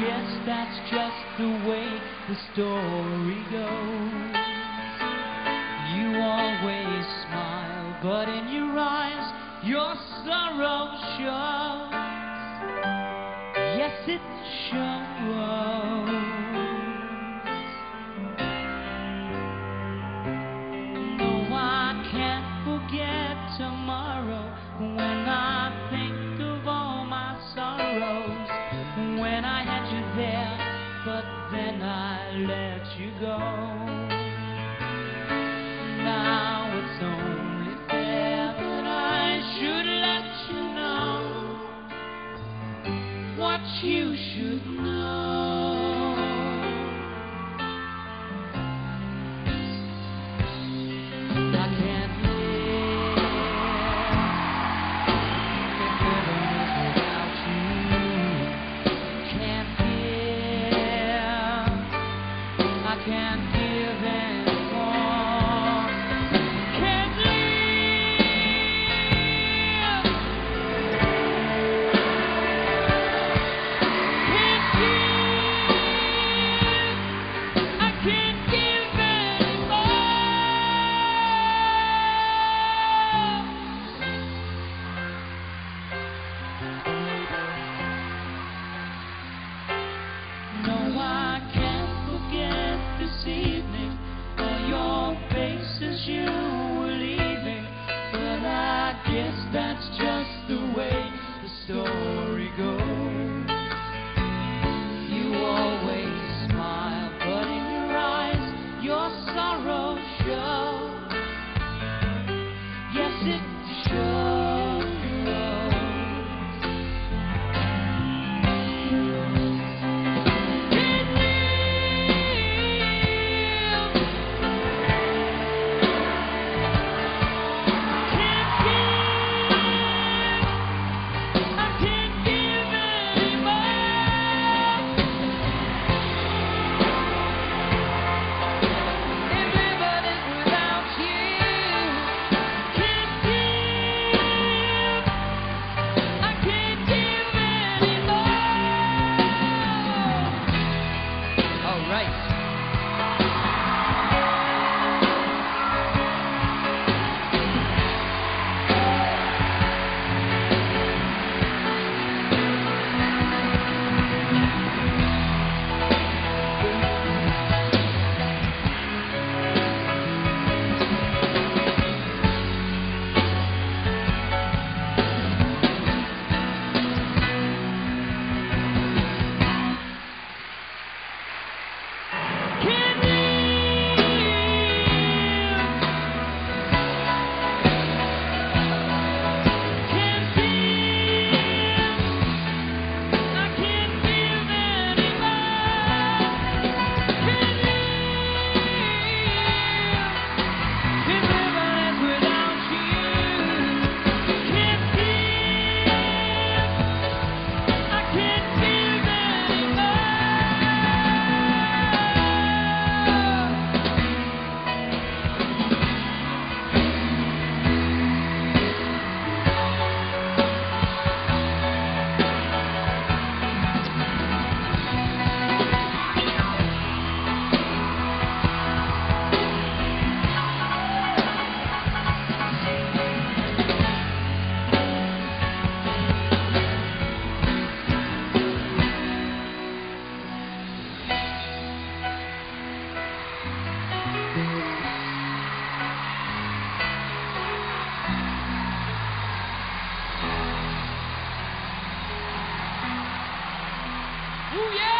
guess that's just the way the story goes. You always smile, but in your eyes your sorrow shows. Yes, it shows. No, I can't forget tomorrow when I think of all my sorrows. When I had you there, but then I let you go. Now it's only fair that I should let you know what you should know. I can't live without you. Can't give, I can't give anymore. Can't live, can't give, I can't give anymore. No, I can't forget this evening or your face as you were leaving. But I guess that's just the way the story goes. You always smile, but in your eyes your sorrow shows. Yes, it shows. Can't live, can't give, I can't give anymore. If living is without you, can't give, I can't give anymore. All right. Can't live, can't give, I can't give anymore. Can't live, if living is without you. Can't give, I can't give anymore. Ooh, yeah!